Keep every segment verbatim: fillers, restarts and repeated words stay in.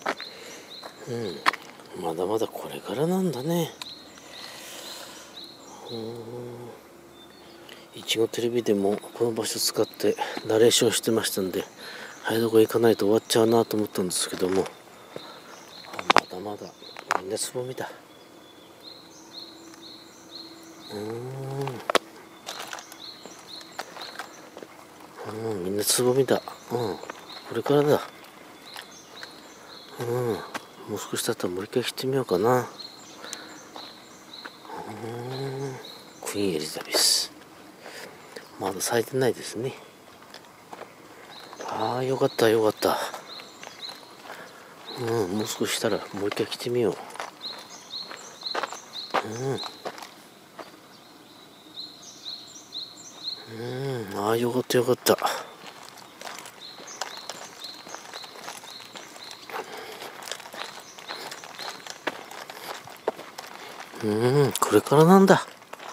うん、まだまだこれからなんだね。うーん、いちごテレビでもこの場所使ってナレーションしてましたんで、早どこ行かないと終わっちゃうなと思ったんですけども、まだまだみんなつぼみだ。うーん、うん、みんなつぼみだ。うん、これからだ。うん、もう少し経ったらもう一回来てみようかな。うん、クイーンエリザベス。まだ咲いてないですね。ああ、よかったよかった。うん、もう少ししたらもう一回来てみよう。うん、うん、ああ、よかったよかった。うん、これからなんだ。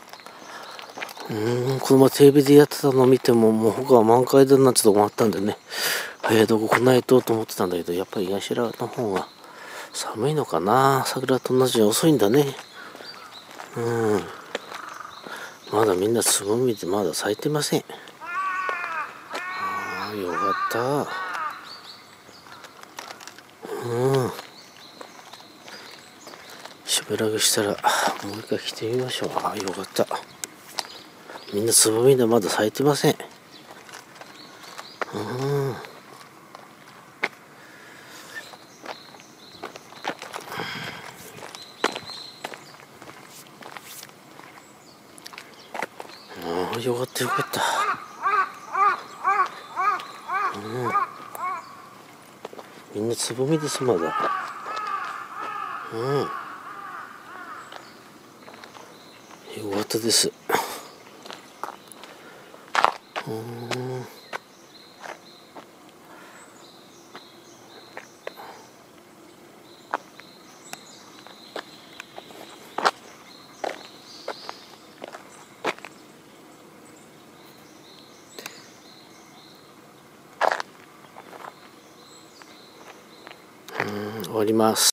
うん、この前テレビでやってたのを見ても、もう他は満開だなってとこもあったんでね、早いとこ来ないとと思ってたんだけど、やっぱり八代の方が寒いのかな。桜と同じに遅いんだね。うん、まだみんなつぼみでまだ咲いてません。ああ、よかった。うん、しばらくしたらもう一回来てみましょう。ああ、よかった。みんなつぼみでまだ咲いてません。うん、ああ、よかったよかった。うん、みんなつぼみですまだ。うん、よかったです。うん、終わります。